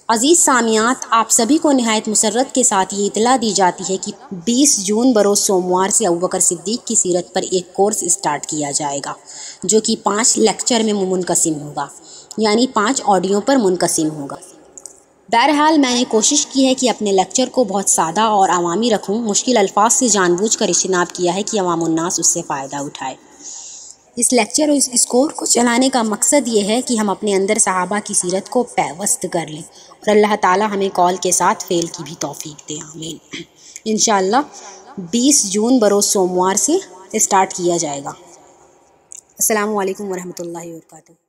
अज़ीज़ सामियात, आप सभी को निहायत मुसर्रत के साथ ये इतला दी जाती है कि 20 जून बरोज़ सोमवार से अबू बकर सिद्दीक़ की सीरत पर एक कोर्स स्टार्ट किया जाएगा, जो कि 5 लेक्चर में मुनक़सिम होगा, यानी 5 ऑडियो पर मुनक़सिम होगा। बहरहाल मैंने कोशिश की है कि अपने लेक्चर को बहुत सादा और अवामी रखूँ। मुश्किल अल्फाज से जानबूझकर इज्तिनाब किया है कि अवामुन्नास उससे फ़ायदा उठाए। इस लेक्चर और इस कोर्स को चलाने का मकसद ये है कि हम अपने अंदर सहाबा की सीरत को पैवस्त कर लें और अल्लाह ताला हमें कौल के साथ फ़ेल की भी तौफीक दे। आमीन। इंशाअल्लाह 20 जून बरोज़ सोमवार से स्टार्ट किया जाएगा। अस्सलामु अलैकुम वरहमतुल्लाहि वबरकातुहू।